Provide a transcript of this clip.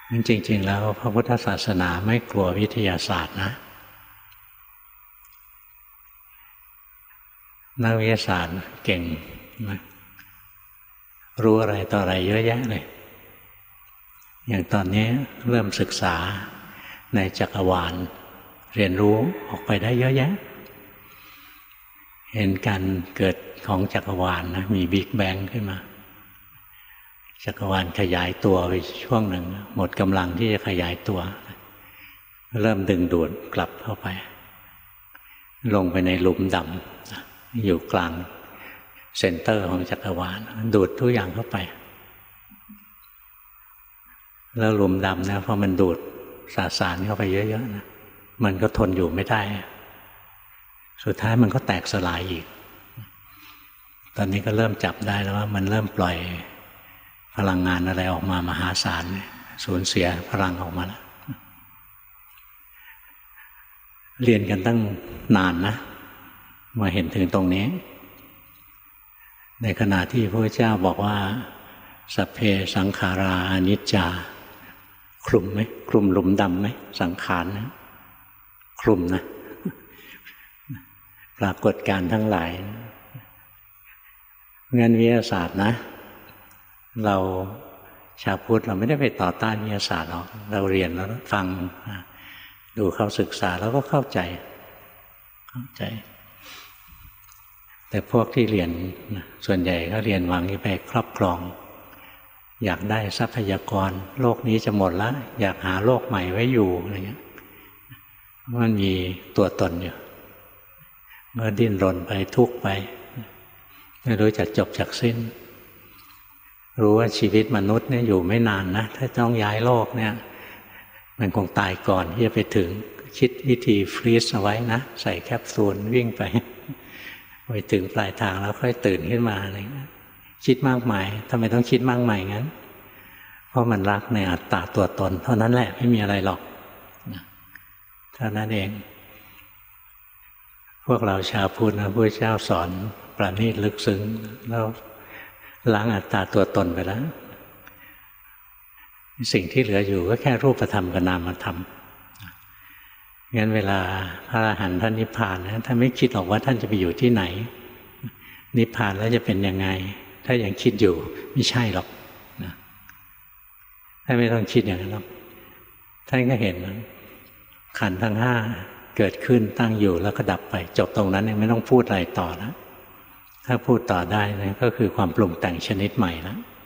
จริงๆแล้วพระพุทธศาสนาไม่กลัววิทยาศาสตร์นะนักวิทยาศาสตร์เก่งนะรู้อะไรต่ออะไรเยอะแยะเลยอย่างตอนนี้เริ่มศึกษาในจักรวาลเรียนรู้ออกไปได้เยอะแยะเห็นการเกิดของจักรวาลนะมีบิ๊กแบงขึ้นมาจักรวาลขยายตัวไปช่วงหนึ่งหมดกำลังที่จะขยายตัวเริ่มดึงดูดกลับเข้าไปลงไปในหลุมดำอยู่กลางเซ็นเตอร์ของจักรวาลดูดทุกอย่างเข้าไปแล้วหลุมดำนะพอมันดูดสารเข้าไปเยอะๆนะมันก็ทนอยู่ไม่ได้สุดท้ายมันก็แตกสลายอีกตอนนี้ก็เริ่มจับได้แล้วว่ามันเริ่มปล่อยพลังงานอะไรออกมามหาศาลสูญเสียพลังออกมาแล้วเรียนกันตั้งนานนะมาเห็นถึงตรงนี้ในขณะที่พระเจ้าบอกว่าสัพเพสังขาราอนิจจาคลุมไหมคลุมหลุมดำไหมสังขารนะคลุมนะปรากฏการณ์ทั้งหลายงานวิทยาศาสตร์นะเราชาวพุทธเราไม่ได้ไปต่อต้านวิทยาศาสตร์หรอกเราเรียนแล้วฟังดูเขาศึกษาแล้วก็เข้าใจแต่พวกที่เรียนส่วนใหญ่ก็เรียนวางนี้ไปครอบครองอยากได้ทรัพยากรโลกนี้จะหมดแล้วอยากหาโลกใหม่ไว้อยู่อะไรเงี้ยมันมีตัวตนอยู่เมื่อดิ้นรนไปทุกข์ไปไม่รู้จักจบจักสิ้นรู้ว่าชีวิตมนุษย์เนี่ยอยู่ไม่นานนะถ้าต้องย้ายโลกเนี่ยมันคงตายก่อนที่จะไปถึงคิดวิธีฟรีซเอาไว้นะใส่แคปซูลวิ่งไปถึงปลายทางแล้วค่อยตื่นขึ้นมาอะไรเงี้ยคิดมากมายทำไมต้องคิดมากมายงั้นเพราะมันรักในอัตตาตัวตนเท่านั้นแหละไม่มีอะไรหรอกเท่านั้นเองพวกเราชาวพุทธนะพระเจ้าสอนประณีตลึกซึ้งแล้วล้างอัตตาตัวตนไปแล้วสิ่งที่เหลืออยู่ก็แค่รูปธรรมกับนามธรรมงั้นเวลาพระอรหันต์ท่านนิพพานนะท่านไม่คิดหรอกว่าท่านจะไปอยู่ที่ไหนนิพพานแล้วจะเป็นยังไงถ้ายังคิดอยู่ไม่ใช่หรอกนะท่านไม่ต้องคิดอย่างนั้นหรอกท่านก็เห็นขันธ์ทั้งห้าเกิดขึ้นตั้งอยู่แล้วก็ดับไปจบตรงนั้นไม่ต้องพูดอะไรต่อแล้วถ้าพูดต่อได้นะก็คือความปรุงแต่งชนิดใหม่แล้ว